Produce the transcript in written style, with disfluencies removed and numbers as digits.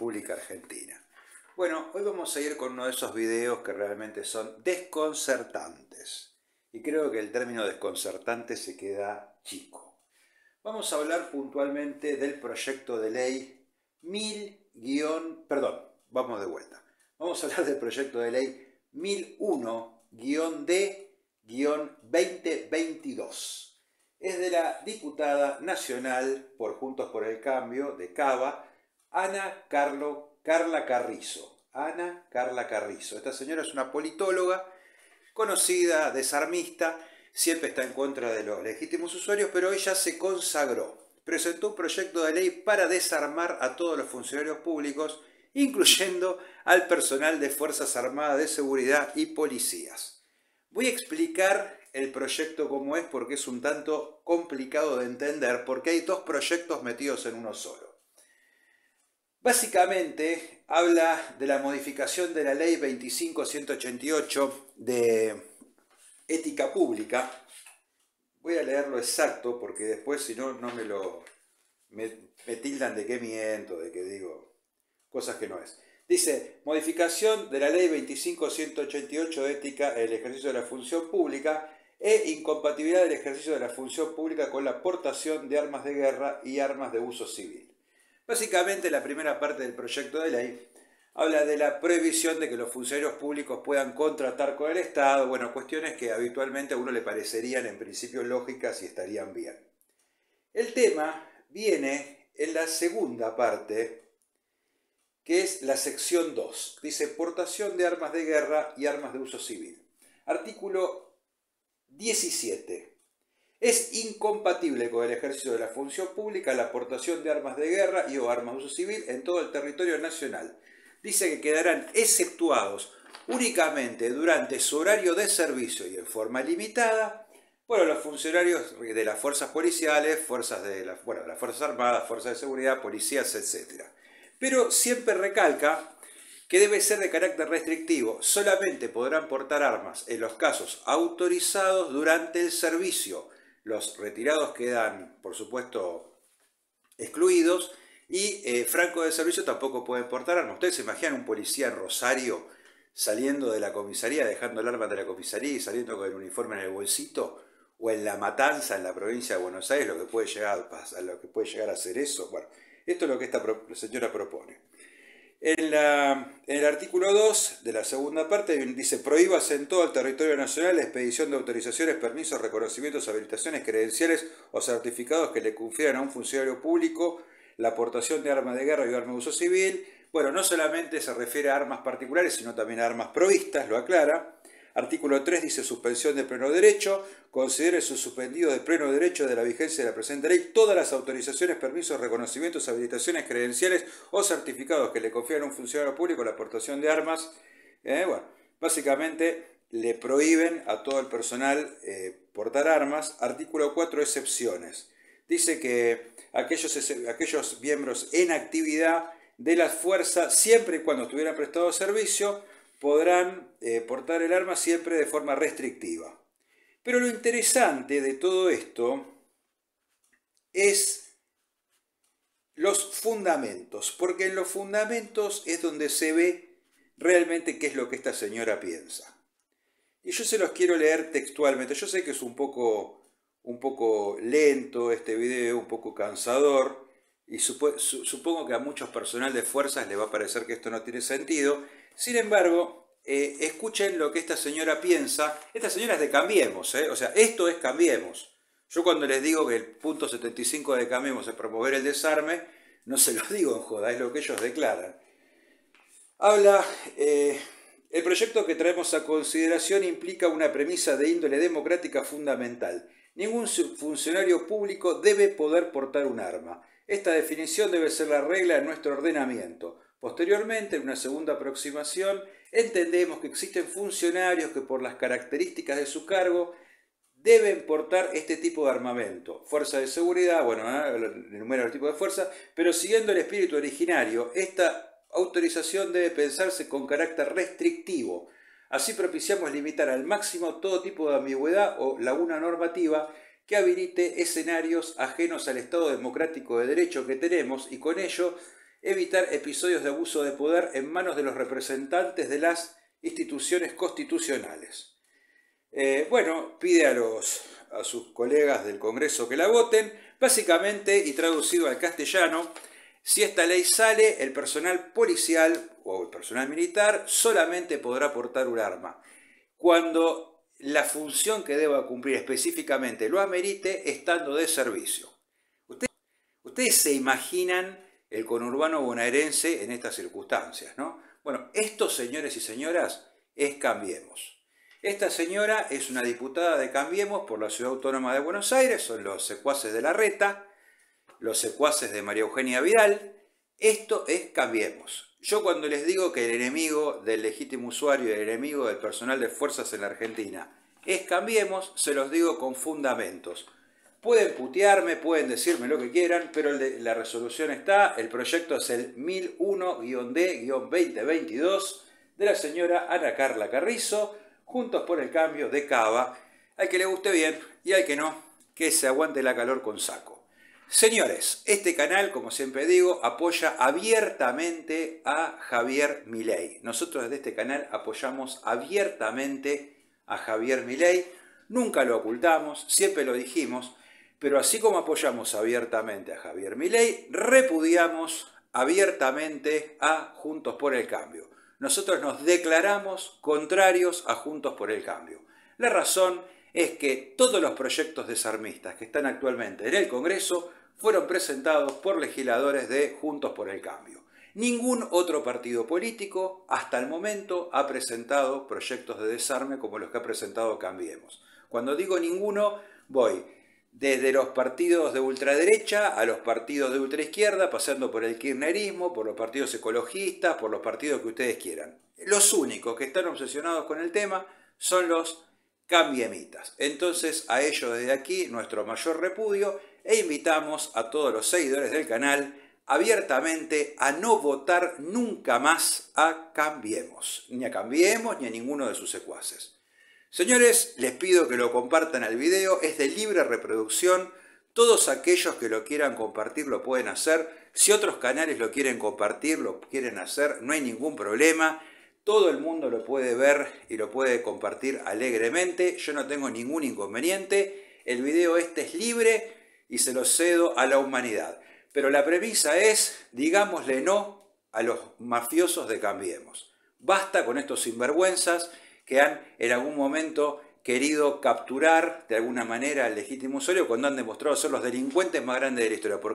República Argentina. Bueno, hoy vamos a ir con uno de esos videos que realmente son desconcertantes. Y creo que el término desconcertante se queda chico. Vamos a hablar puntualmente del proyecto de ley vamos de vuelta. Vamos a hablar del proyecto de ley 1001-D-2022. Es de la diputada nacional por Juntos por el Cambio de Cava, Ana Carla Carrizo. Ana Carla Carrizo. Esta señora es una politóloga conocida, desarmista, siempre está en contra de los legítimos usuarios, pero ella se consagró. Presentó un proyecto de ley para desarmar a todos los funcionarios públicos, incluyendo al personal de Fuerzas Armadas, de Seguridad y policías. Voy a explicar el proyecto como es porque es un tanto complicado de entender, porque hay dos proyectos metidos en uno solo. Básicamente habla de la modificación de la ley 25.188 de ética pública. Voy a leerlo exacto porque después si no, me tildan de que miento, de que digo cosas que no es. Dice, modificación de la ley 25.188 de ética en el ejercicio de la función pública e incompatibilidad del ejercicio de la función pública con la portación de armas de guerra y armas de uso civil. Básicamente la primera parte del proyecto de ley habla de la prohibición de que los funcionarios públicos puedan contratar con el Estado, bueno, cuestiones que habitualmente a uno le parecerían en principio lógicas y estarían bien. El tema viene en la segunda parte, que es la sección 2. Dice, portación de armas de guerra y armas de uso civil. Artículo 17. Es incompatible con el ejercicio de la función pública la aportación de armas de guerra y o armas de uso civil en todo el territorio nacional. Dice que quedarán exceptuados únicamente durante su horario de servicio y en forma limitada, bueno, los funcionarios de las fuerzas policiales, las Fuerzas Armadas, Fuerzas de Seguridad, policías, etc. Pero siempre recalca que debe ser de carácter restrictivo. Solamente podrán portar armas en los casos autorizados durante el servicio. Los retirados quedan, por supuesto, excluidos y francos de servicio tampoco pueden portar armas. ¿Ustedes se imaginan un policía en Rosario saliendo de la comisaría, dejando el arma de la comisaría y saliendo con el uniforme en el bolsito? ¿O en La Matanza, en la provincia de Buenos Aires, lo que puede llegar a hacer eso? Bueno, esto es lo que esta señora propone. En el artículo 2 de la segunda parte dice, prohíbase en todo el territorio nacional la expedición de autorizaciones, permisos, reconocimientos, habilitaciones, credenciales o certificados que le confieran a un funcionario público la aportación de armas de guerra y armas de uso civil. Bueno, no solamente se refiere a armas particulares, sino también a armas provistas, lo aclara. Artículo 3 dice suspensión de pleno derecho. Considere su suspendido de pleno derecho de la vigencia de la presente ley todas las autorizaciones, permisos, reconocimientos, habilitaciones, credenciales o certificados que le confieran a un funcionario público la aportación de armas. Bueno, básicamente le prohíben a todo el personal portar armas. Artículo 4, excepciones. Dice que aquellos miembros en actividad de las fuerzas, siempre y cuando estuvieran prestado servicio, podrán portar el arma siempre de forma restrictiva. Pero lo interesante de todo esto es los fundamentos, porque en los fundamentos es donde se ve realmente qué es lo que esta señora piensa. Y yo se los quiero leer textualmente. Yo sé que es un poco lento este video, un poco cansador, y supongo que a muchos personal de fuerzas le va a parecer que esto no tiene sentido. Sin embargo, escuchen lo que esta señora piensa. Esta señora es de Cambiemos, o sea, esto es Cambiemos. Yo cuando les digo que el punto 75 de Cambiemos es promover el desarme, no se lo digo en joda, es lo que ellos declaran. Habla, el proyecto que traemos a consideración implica una premisa de índole democrática fundamental. Ningún funcionario público debe poder portar un arma. Esta definición debe ser la regla en nuestro ordenamiento. Posteriormente, en una segunda aproximación, entendemos que existen funcionarios que por las características de su cargo deben portar este tipo de armamento. Fuerza de seguridad, bueno, enumera el tipo de fuerza, pero siguiendo el espíritu originario, esta autorización debe pensarse con carácter restrictivo. Así propiciamos limitar al máximo todo tipo de ambigüedad o laguna normativa que habilite escenarios ajenos al Estado democrático de derecho que tenemos y con ello evitar episodios de abuso de poder en manos de los representantes de las instituciones constitucionales. Bueno, pide a sus colegas del Congreso que la voten, básicamente, y traducido al castellano, si esta ley sale, el personal policial o el personal militar solamente podrá portar un arma cuando la función que deba cumplir específicamente lo amerite estando de servicio. Ustedes se imaginan el conurbano bonaerense en estas circunstancias, ¿no? Bueno, estos señores y señoras es Cambiemos. Esta señora es una diputada de Cambiemos por la Ciudad Autónoma de Buenos Aires, son los secuaces de Larreta, los secuaces de María Eugenia Vidal. Esto es Cambiemos. Yo cuando les digo que el enemigo del legítimo usuario y el enemigo del personal de fuerzas en la Argentina es Cambiemos, se los digo con fundamentos. Pueden putearme, pueden decirme lo que quieran, pero la resolución está, el proyecto es el 1001-D-2022 de la señora Ana Carla Carrizo, Juntos por el Cambio de Cava. Al que le guste bien y al que no, que se aguante la calor con saco. Señores, este canal, como siempre digo, apoya abiertamente a Javier Milei. Nosotros desde este canal apoyamos abiertamente a Javier Milei. Nunca lo ocultamos, siempre lo dijimos, pero así como apoyamos abiertamente a Javier Milei, repudiamos abiertamente a Juntos por el Cambio. Nosotros nos declaramos contrarios a Juntos por el Cambio. La razón es que todos los proyectos desarmistas que están actualmente en el Congreso fueron presentados por legisladores de Juntos por el Cambio. Ningún otro partido político hasta el momento ha presentado proyectos de desarme como los que ha presentado Cambiemos. Cuando digo ninguno, voy desde los partidos de ultraderecha a los partidos de ultraizquierda, pasando por el kirchnerismo, por los partidos ecologistas, por los partidos que ustedes quieran. Los únicos que están obsesionados con el tema son los cambiemitas. Entonces a ellos desde aquí nuestro mayor repudio e invitamos a todos los seguidores del canal abiertamente a no votar nunca más a Cambiemos, ni a Cambiemos ni a ninguno de sus secuaces. Señores, les pido que lo compartan al video, es de libre reproducción, todos aquellos que lo quieran compartir lo pueden hacer, si otros canales lo quieren compartir, lo quieren hacer, no hay ningún problema, todo el mundo lo puede ver y lo puede compartir alegremente, yo no tengo ningún inconveniente, el video este es libre y se lo cedo a la humanidad, pero la premisa es, digámosle no a los mafiosos de Cambiemos, basta con estos sinvergüenzas que han en algún momento querido capturar de alguna manera al legítimo usuario cuando han demostrado ser los delincuentes más grandes de la historia.